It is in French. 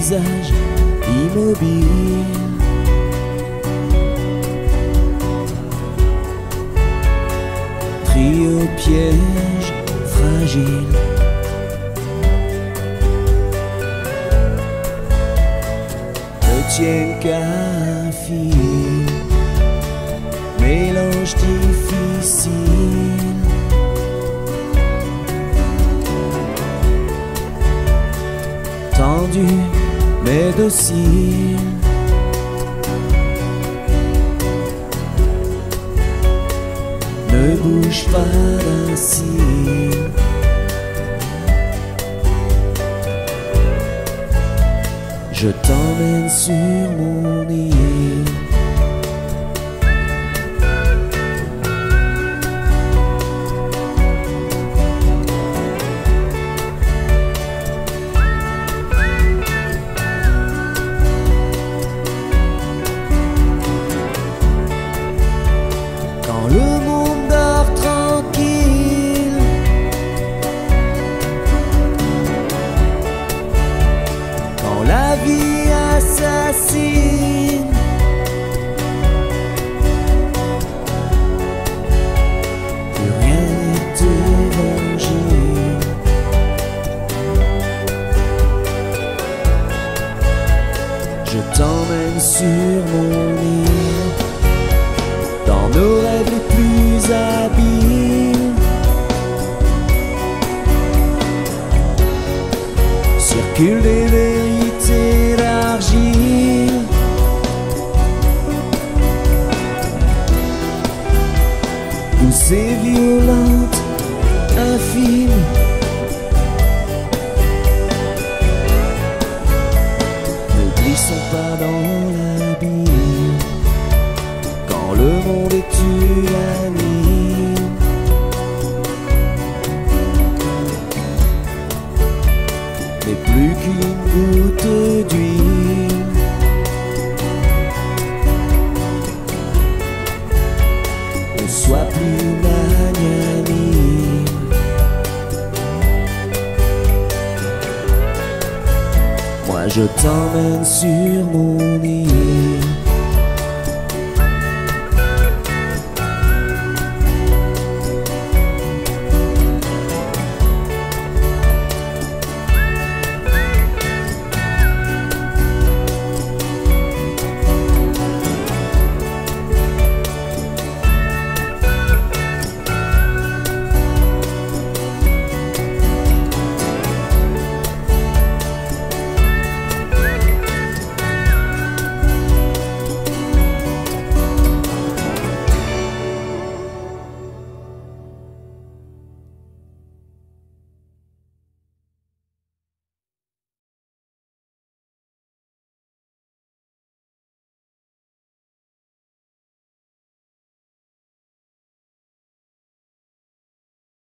visage immobile. Pris au piège fragile. Ne tiennent qu'à un fil, mélange difficile. Tendu mais docile. Ne bouge pas d'un cil. Je t'emmène sur mon île. Quand le monde dort tranquille, quand la vie assassine, plus rien n'est évangile. Je t'emmène sur mon île, dans nos rêves les plus habiles. Circulent des vérités d'argile. Douce et violente, infime. Ne glissons pas dans l'abîme. Quand le monde est unanime, n'est plus qu'une goutte d'huile. Ne sois plus magnanime. Moi je t'emmène sur mon île.